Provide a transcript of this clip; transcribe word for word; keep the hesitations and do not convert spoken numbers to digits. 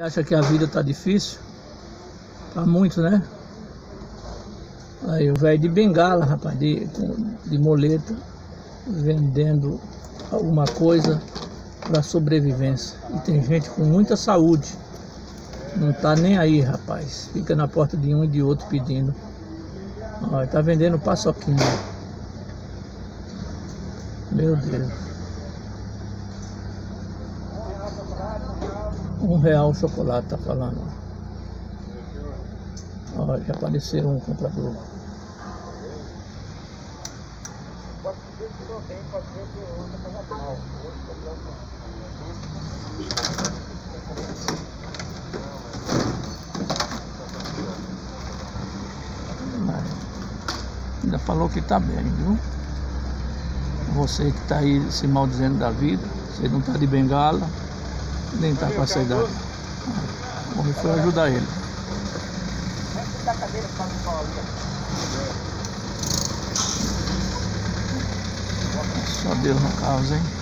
Acha que a vida tá difícil? Tá muito, né? Aí o velho de bengala, rapaz, de, de moleta, vendendo alguma coisa para sobrevivência. E tem gente com muita saúde, não tá nem aí, rapaz. Fica na porta de um e de outro pedindo. Ó, tá vendendo paçoquinha. Meu Deus. Um real o chocolate, tá falando. Ó, já apareceu um comprador. Ainda falou que tá bem, viu? Você que tá aí se maldizendo da vida, você não tá de bengala, nem tá com essa idade. O homem foi ajudar ele. Só Deus na causa, hein?